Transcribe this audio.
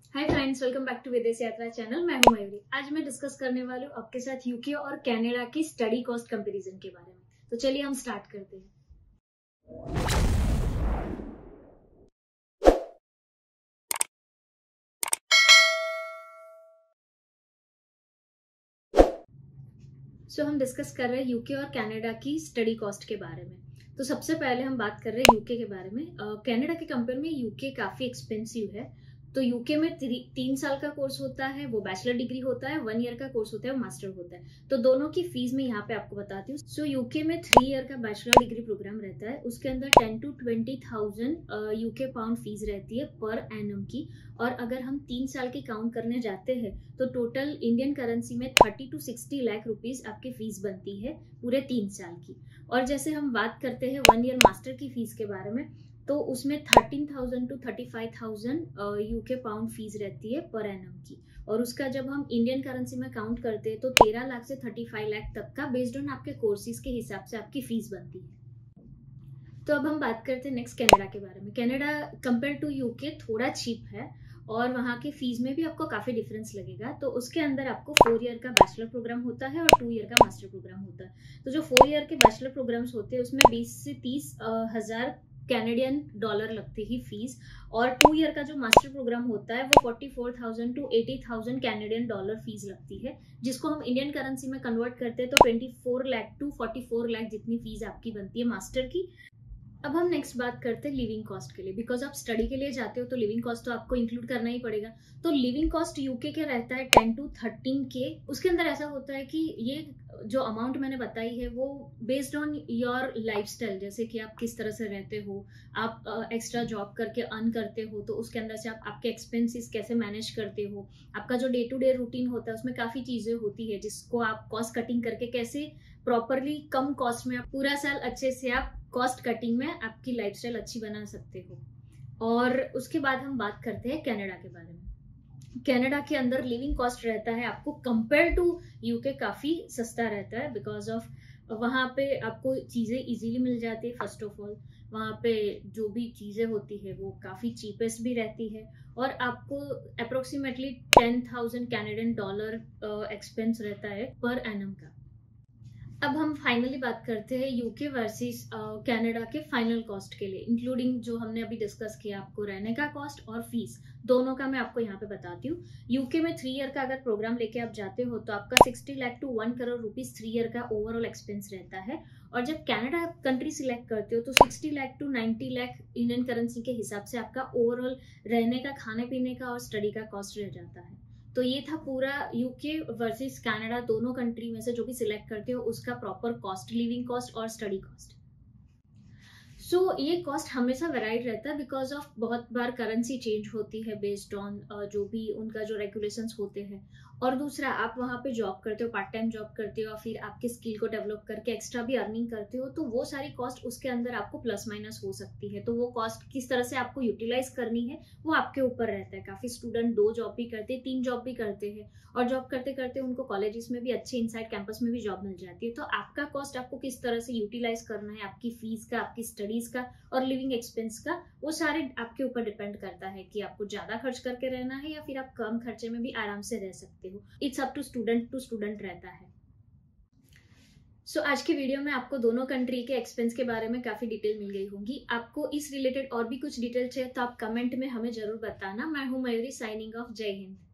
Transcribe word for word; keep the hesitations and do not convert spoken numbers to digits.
Hi friends, welcome back to Videsh Yatra channel. मैं हूं मयूरी। आज मैं डिस्कस करने वाली हूँ आपके साथ यूके और कनाडा की स्टडी कॉस्ट कंपैरिजन के बारे में। तो चलिए हम स्टार्ट करते हैं। सो so, हम डिस्कस कर रहे हैं यूके और कनाडा की स्टडी कॉस्ट के बारे में। तो सबसे पहले हम बात कर रहे हैं यूके के बारे में। कनाडा के कंपेयर में यूके काफी एक्सपेंसिव है। तो यूके में तीन साल का कोर्स होता है, वो बैचलर डिग्री होता है। वन ईयर का कोर्स होता है, वो मास्टर होता है। तो दोनों की फीस मैं यहाँ पे आपको बताती हूँ। सो यूके में थ्री ईयर का बैचलर डिग्री प्रोग्राम रहता है। उसके अंदर ten to twenty thousand UK pound fees रहती है पर एनम की। और अगर हम तीन साल की काउंट करने जाते हैं तो टोटल इंडियन करेंसी में thirty to sixty lakh rupees आपकी फीस बनती है पूरे तीन साल की। और जैसे हम बात करते हैं वन ईयर मास्टर की फीस के बारे में, तो उसमें thirteen thousand to thirty five thousand UK pound fees रहती है पर एनम की। और उसका जब हम इंडियन करेंसी में काउंट करते हैं तो तेरह लाख से थर्टी फाइव लाख तक का बेस्ड ऑन आपके कोर्सेज के हिसाब से आपकी फीस बनती है। तो अब हम बात करते हैं नेक्स्ट कनाडा के बारे में। कनाडा कंपेयर टू यूके थोड़ा चीप है और वहाँ के फीस में भी आपको काफी डिफरेंस लगेगा। तो उसके अंदर आपको फोर ईयर का बैचलर प्रोग्राम होता है और टू ईयर का मास्टर प्रोग्राम होता है। तो जो फोर ईयर के बैचलर प्रोग्राम्स होते हैं उसमें बीस से तीस हजार कैनेडियन डॉलर लगती ही फीस। और टू ईयर का जो मास्टर प्रोग्राम होता है वो forty four thousand to eighty thousand Canadian dollar fees लगती है, जिसको हम इंडियन करेंसी में कन्वर्ट करते हैं तो twenty four lakh to forty four lakh जितनी फीस आपकी बनती है मास्टर की। अब हम नेक्स्ट बात करते हैं लिविंग कॉस्ट के लिए। बिकॉज आप स्टडी के लिए जाते हो तो लिविंग कॉस्ट तो आपको इंक्लूड करना ही पड़ेगा। तो लिविंग कॉस्ट यूके के रहता है टेन टू थर्टीन के। उसके अंदर ऐसा होता है कि ये जो अमाउंट मैंने बताई है वो बेस्ड ऑन योर लाइफस्टाइल, जैसे कि आप किस तरह से रहते हो, आप एक्स्ट्रा जॉब करके अर्न करते हो तो उसके अंदर से आप आपके एक्सपेंसेस कैसे मैनेज करते हो, आपका जो डे टू डे रूटीन होता है उसमें काफी चीजें होती है जिसको आप कॉस्ट कटिंग करके कैसे प्रॉपरली कम कॉस्ट में आप पूरा साल अच्छे से आप कॉस्ट कटिंग में आपकी लाइफस्टाइल अच्छी बना सकते हो। और उसके बाद हम बात करते हैं कनाडा के बारे में। कनाडा के अंदर लिविंग कॉस्ट रहता है आपको कंपेयर टू यूके काफी सस्ता रहता है। बिकॉज ऑफ वहाँ पे आपको चीजें इजीली मिल जाती है। फर्स्ट ऑफ ऑल वहाँ पे जो भी चीजें होती है वो काफी चीपेस्ट भी रहती है। और आपको approximately ten thousand Canadian dollar expense रहता है पर एनम का। अब हम फाइनली बात करते हैं यूके वर्सेस कनाडा के फाइनल कॉस्ट के लिए, इंक्लूडिंग जो हमने अभी डिस्कस किया आपको रहने का कॉस्ट और फीस दोनों का मैं आपको यहाँ पे बताती हूँ। यूके में थ्री ईयर का अगर प्रोग्राम लेके आप जाते हो तो आपका sixty lakh to one crore rupees three year का ओवरऑल एक्सपेंस रहता है। और जब कनाडा कंट्री सिलेक्ट करते हो तो sixty lakh to ninety lakh Indian currency के हिसाब से आपका ओवरऑल रहने का, खाने पीने का और स्टडी का कॉस्ट रह जाता है। तो ये था पूरा यूके वर्सेस कनाडा दोनों कंट्री में से जो भी सिलेक्ट करते हो उसका प्रॉपर कॉस्ट, लिविंग कॉस्ट और स्टडी कॉस्ट। सो so, ये कॉस्ट हमेशा वेराइड रहता है बिकॉज ऑफ बहुत बार करेंसी चेंज होती है बेस्ड ऑन जो भी उनका जो रेगुलेशंस होते हैं। और दूसरा, आप वहाँ पे जॉब करते हो, पार्ट टाइम जॉब करते हो, फिर आपके स्किल को डेवलप करके एक्स्ट्रा भी अर्निंग करते हो, तो वो सारी कॉस्ट उसके अंदर आपको प्लस माइनस हो सकती है। तो वो कॉस्ट किस तरह से आपको यूटिलाइज करनी है वो आपके ऊपर रहता है। काफी स्टूडेंट दो जॉब भी करते हैं, तीन जॉब भी करते हैं और जॉब करते करते उनको कॉलेजेस में भी अच्छे इनसाइड कैंपस में भी जॉब मिल जाती है। तो आपका कॉस्ट आपको किस तरह से यूटिलाइज करना है, आपकी फीस का, आपकी स्टडीज का और लिविंग एक्सपेंस का, वो सारे आपके ऊपर डिपेंड करता है कि आपको ज्यादा खर्च करके रहना है या फिर आप कम खर्चे में भी आराम से रह सकते हो। It's up to student to student रहता है। सो so, आज की वीडियो में आपको दोनों कंट्री के एक्सपेंस के बारे में काफी डिटेल मिल गई होंगी। आपको इस रिलेटेड और भी कुछ डिटेल चाहिए तो आप कमेंट में हमें जरूर बताना। मैं हूं मयूरी, साइनिंग ऑफ। जय हिंद।